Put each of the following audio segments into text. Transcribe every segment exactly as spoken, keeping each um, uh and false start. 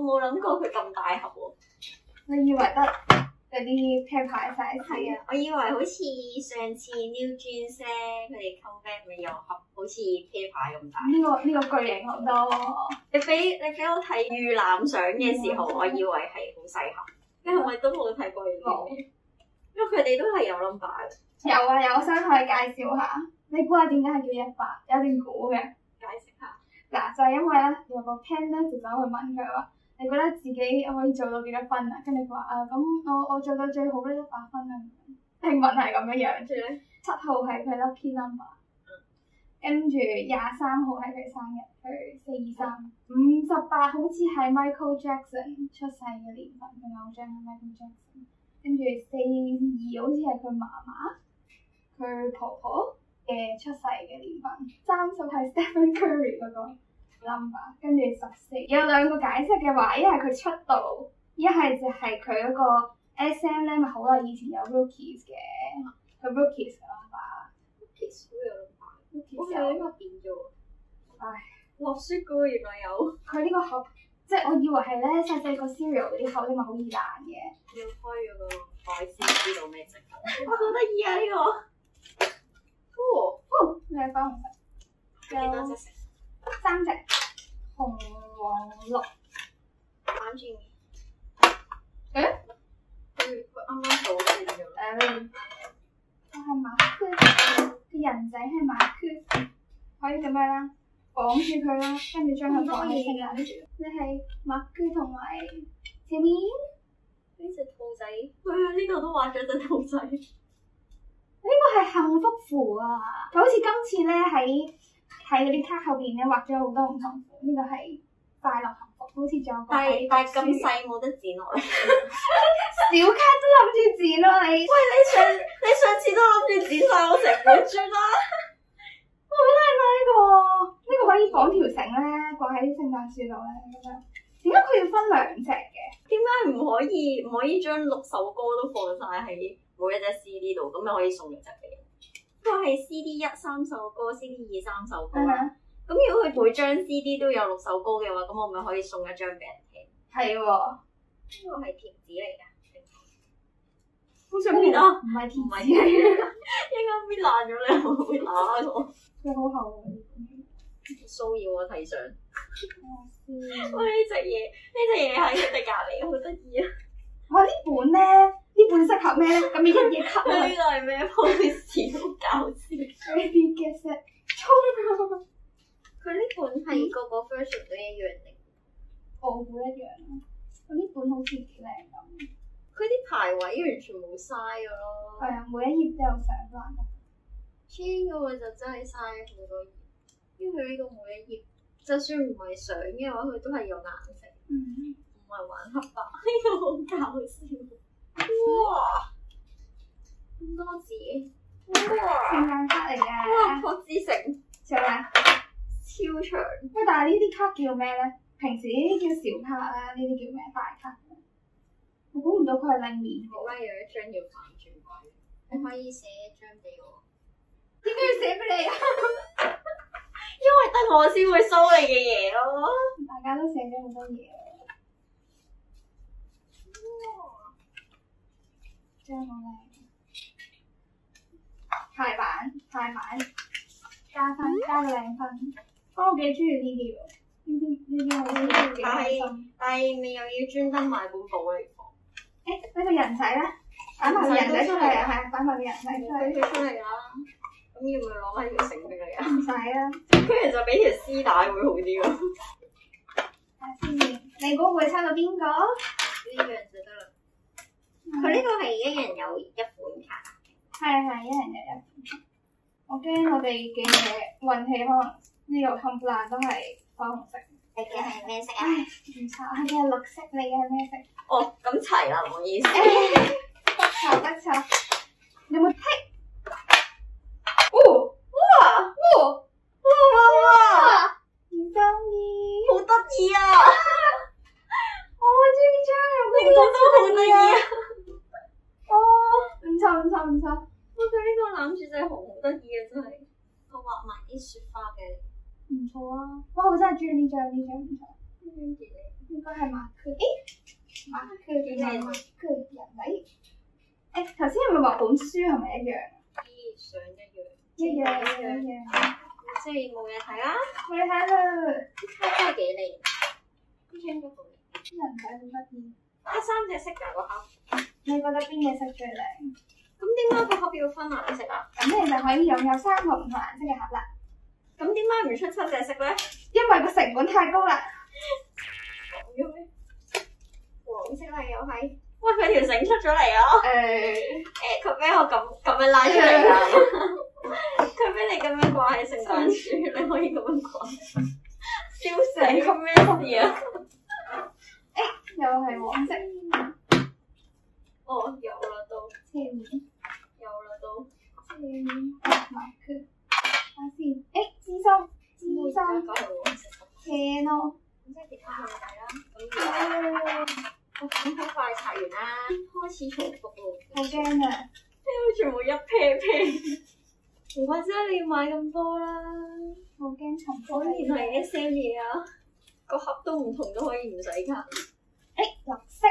冇諗過佢咁大盒喎。 你以為得嗰啲 pair 牌 size？ 係啊，我以為好似上次 New Jeans 咧，佢哋 come back 咪有盒好似 pair 牌咁大。 呢、這個呢、這個巨型好多喎。 你俾你俾我睇預覽相嘅時候，我以為係好細盒，因為我都冇睇過預覽，因為佢哋都係有 number 嘅。 有啊有，我想同你介紹下。你估下點解係叫一百？有段估嘅。 解釋下。嗱， 就係、是、因為咧有個 pen 咧就走去問佢話：你覺得自己可以做到幾多分啊？跟住佢話：啊咁我我做到最好咧一百分啊！聽聞係咁樣樣。跟住咧，七號係佢 lucky number。跟住廿三號係佢生日，佢四二三。五十八好似係 Michael Jackson 出世嘅年份，佢偶像係 Michael Jackson。跟住四二好似係佢嫲嫲，佢婆婆嘅出世嘅年份。三十係 Stephen Curry 嗰個 number。跟住十四有兩個解釋嘅話，一係佢出道，一係就係佢嗰個 S M 咧，咪好耐以前有 Rookies 嘅，佢 Rookies 嘅 number。Rookies 都有 number。 我係呢個變咗， 唉， 落雪嘅喎，原來有。 佢呢個盒，即係我以為係咧細細個 cereal 嗰啲盒咧，咪好易爛嘅。 要開咗個袋先知道咩色。我好得意啊呢個。哦， 哦，你係粉紅色。 幾多隻色？ 三隻，紅、黃、綠。 反轉面。 誒？ 佢佢啱啱倒轉咗。 誒，我係馬靴。啲人仔係馬靴，可以咁樣啦，綁住佢啦，跟住將佢綁起身啦。你係馬靴同埋前面呢隻兔仔，佢喺呢度都畫咗隻兔仔。 呢個係幸福符啊！佢好似今次咧喺喺嗰啲卡後邊咧畫咗好多唔同款，呢、這個係快樂幸福，好似仲有個但係但係咁細冇得剪落嚟。 小卡都諗住剪咯你。 喂，你上你上次都諗住剪晒我成本磚啦。 好靚啊呢個，呢、這個可以綁條繩咧，掛喺啲聖誕樹度咧咁樣。點解佢要分兩隻嘅？ 點解唔可以唔可以將六首歌都放晒喺每一隻 C D 度？咁咪可以送一隻俾人。佢係 C D 一三首歌 ，C D 二三首歌啦。咁、uh huh. 如果佢每張 C D 都有六首歌嘅話，咁我咪可以送一張俾人聽。係喎，呢個係貼紙嚟㗎。好想搣啊！ 唔係貼紙， 一間搣爛咗你，會唔會打我？ 佢好厚喎， 騷擾我睇相。 喂， 呢隻嘢，呢隻嘢喺佢哋隔離，好得意啊！ 哇！呢本咧，呢本適合咩咧？咁你一嘢吸啊！ 呢個係咩 pose？好搞笑。 Baby get set，衝啊！ 佢呢本係個個 version 都一樣定？ 我估一樣咯。佢呢本好似幾靚咁。 佢啲排位完全冇嘥㗎咯。 係啊，每一頁都有相欄。 穿嘅話就真係嘥好多頁，因為佢呢個每一頁，就算唔係相嘅話，佢都係有顏色。 嗯。 唔係玩黑白，呢個好搞笑。哇！咁多字。哇！ 聖誕卡嚟嘅。 哇！郭之城。 上嚟。 超長。 喂，但係呢啲卡叫咩咧？平時呢啲叫小卡啊，呢啲叫咩？大卡。我估唔到佢係另面喎。 而家有一張要反轉位，你可以寫一張俾我。 點解要寫俾你啊？ 因為得我先會收你嘅嘢咯。 大家都寫咗好多嘢。 哇！ 張好靚。排版，排版，加分，加個靚分。我幾中意呢啲喎，呢啲呢啲好呢啲幾開心。 但係你又要專登買本簿嚟放。 誒，呢個人仔咧，擺埋個人仔出嚟啊！係，擺埋個人仔出嚟。 俾佢出嚟啦。咁要唔要攞翻條繩俾你啊？ 唔使啊。 佢其實俾條絲帶會好啲喎。 睇下先，你估會抽到邊個？ 呢樣就得啦。佢呢個係一人有一款卡。 係係，一人有一款卡。我驚我哋嘅運氣可能呢度冚唪唥都係粉紅色。 你嘅係咩色啊？ 唉，唔錯，我嘅係綠色，你嘅係咩色？ 哦，咁齊啦，唔好意思。 不錯不錯。有冇剔？ 哦，哇哇哇哇！ 唔中意。 好得意啊！ 我中意呢張， 呢個都好得意啊！ 哦，唔錯唔錯唔錯。 我覺得呢個攬住隻熊好得意啊，真係。我畫埋啲雪花嘅。 唔錯啊！哇，我真係中意呢張呢張唔錯。 呢張幾靚。 應該係馬區。誒，馬區嘅馬區人仔。誒，頭先係咪話本書係咪一樣？ 啲相一樣。 一樣一樣一樣。 即係冇嘢睇啦。 冇嘢睇啦。 啲卡真係幾靚。啲張都好靚。 啲人仔好得意。 得三隻色㗎個盒。 你覺得邊隻色最靚？ 咁點解個盒要分顏色啊？ 咁你就可以擁有三個唔同顏色嘅盒啦。 咁點解唔出七隻色咧？ 因為個成本太高啦。 咁嘅咩？黃色係又係。喂，佢條繩出咗嚟啊！ 誒誒，佢俾我咁咁樣拉出嚟啊！佢俾你咁樣掛喺聖誕樹，你可以咁樣掛。笑死！咁咩事啊？ 誒，又係黃色。 哦，有啦都。 前面。 有啦都。 前面。馬區。睇下先。誒，紫心。紫心。 嗰係黃色。 斜咯。 咁即係其他冇睇啦。咁咁好快查完啦，開始重複咯。 好驚啊！ 全部一 pair pair。唔怪之你要買咁多啦。 好驚重複。 果然係 S M 嘢啊！個盒都唔同都可以唔使㗎。誒， 綠色。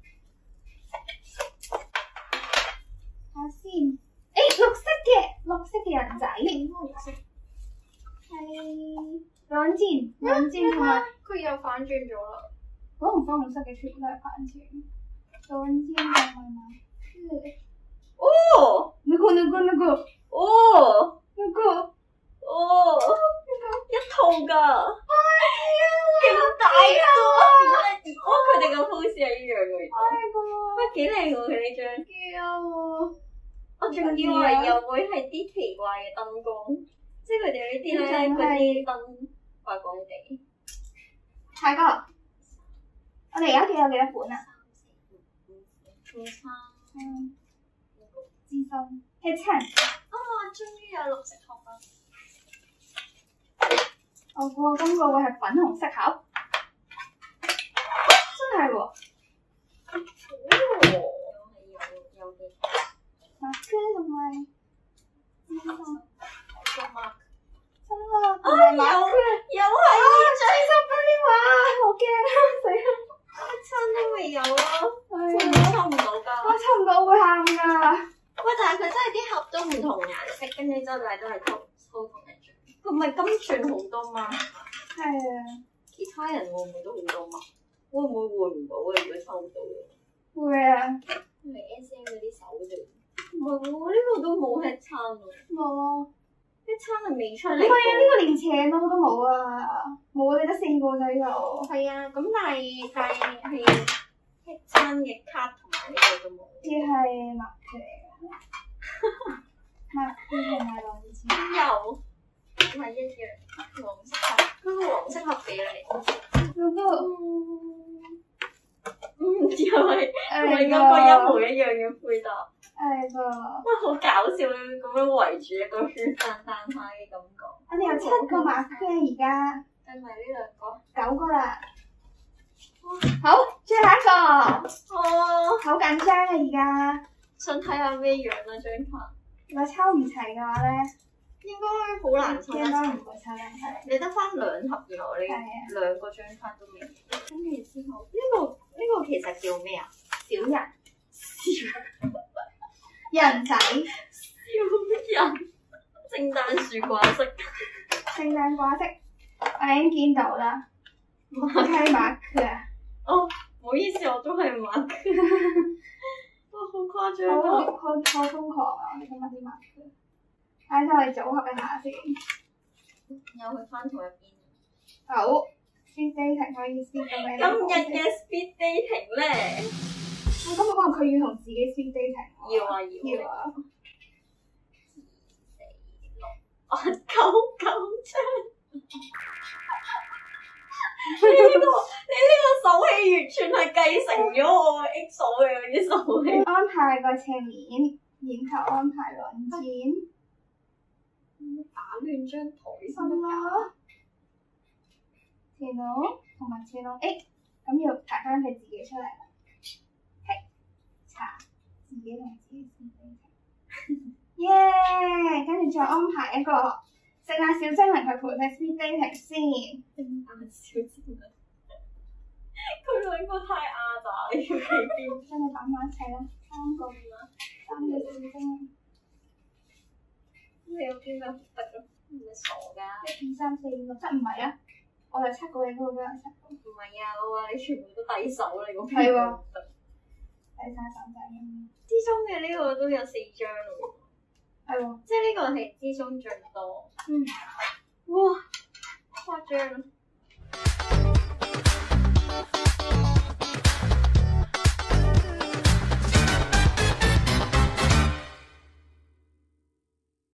睇下先。誒，綠色嘅，綠色嘅人仔。應該綠色。係兩件，兩件同埋佢又反轉咗啦。 粉紅粉紅色嘅全部都係反轉。兩件同埋馬區。 哦！ 那個那個那個。 哦！ 那個。 哦！一套㗎。係啊！勁大個，點解？哦，佢哋個 pose 係一樣嘅。 係個。 喂，幾靚喎！佢呢張。 幾啊喎！ 我仲以為又會係啲奇怪嘅燈光，即係佢哋呢啲咧嗰啲燈怪怪地。 下個，我哋而家幾有幾多款啊？ 五餐。 嗯。紫心。Kitchen。 啊！終於有綠色盒啦。 我估今個會係粉紅色盒。真係喎。 哦。又係有有嘅。 馬區同埋紫心。 個 mark。 真啊！同埋馬區。 又係呢張。 紫心嗰啲畫，好驚啊！死啦！ 一餐都未有咯。 係會唔會抽唔到㗎？ 我抽唔到會喊㗎。 喂，但係佢真係啲盒都唔同顏色，跟住之後但係都係抽抽同一張。佢唔係金鑽好多嘛？ 係啊。 其他人會唔會都好多嘛？會唔會換唔到嘅？如果抽到嘅？ 會啊。 因為 S M 嗰啲手啫。唔係喎，呢個都冇 head 餐喎。 冇。 head 餐係未出嚟。 唔係啊，呢個連斜咯都冇啊，冇啊，你得四個仔有。 係啊，咁但係但係係 head 餐嘅卡同埋呢個都冇。 呢係馬區嚟嘅。馬區同埋兩錢。 有。係一樣黃色盒，嗰個黃色盒俾你。 嗰個嗯，又係同另一個一模一樣嘅配搭。 係噃。 哇，好搞笑啊！咁樣圍住一個圈彈彈下嘅感覺。 我哋有七個馬區而家。 計埋呢兩個。 九個啦。好，最後一個。 哦。 好緊張啊！而家。 想睇下咩樣啊張卡？ 如果抽唔齊嘅話咧， 應該好難抽得應該齊。 唔會抽得齊。 你得翻兩盒，然後你兩個張卡都未。跟住之後，呢個呢個其實叫咩啊？ 小人。小人仔。 小人。聖誕樹掛飾。 聖誕掛飾，我已經見到啦。係馬區啊！ 哦，唔好意思，我都係馬區。哇，好誇張好啊！ 好好瘋狂啊！我哋今日啲馬區，睇下我哋組合一下先。 又去翻同一邊。 好 ，speed dating 可以 speed 到咩？ 今日嘅 speed dating 咧， 我今日可能佢要同自己 speed dating。 要啊要。 要啊！ 二四六，啊九九張。你呢個你呢個手氣完全係繼承咗我 X 手嘅嗰啲手氣。 安排個斜面，然後安排兩件。 打亂張台心啦。前路同埋前路 A， 咁要排翻佢自己出嚟啦。係，查自己同自己先。耶！跟住再安排一個聖誕小精靈去陪佢 speed dating 先。 聖誕小精靈。 佢兩個太亞雜，你要企邊？ 將佢擺埋一齊啦，三個三個四個。 你有邊個得㗎？唔係傻㗎？ 一二三四五六七唔係啊！我係七個，你嗰個都有七個。 唔係啊，我話你全部都低手你嗰邊。 係喎。第三手仔。 之中嘅呢個都有四張喎。 係喎。 即係呢個係之中最多。 嗯。 哇！誇張。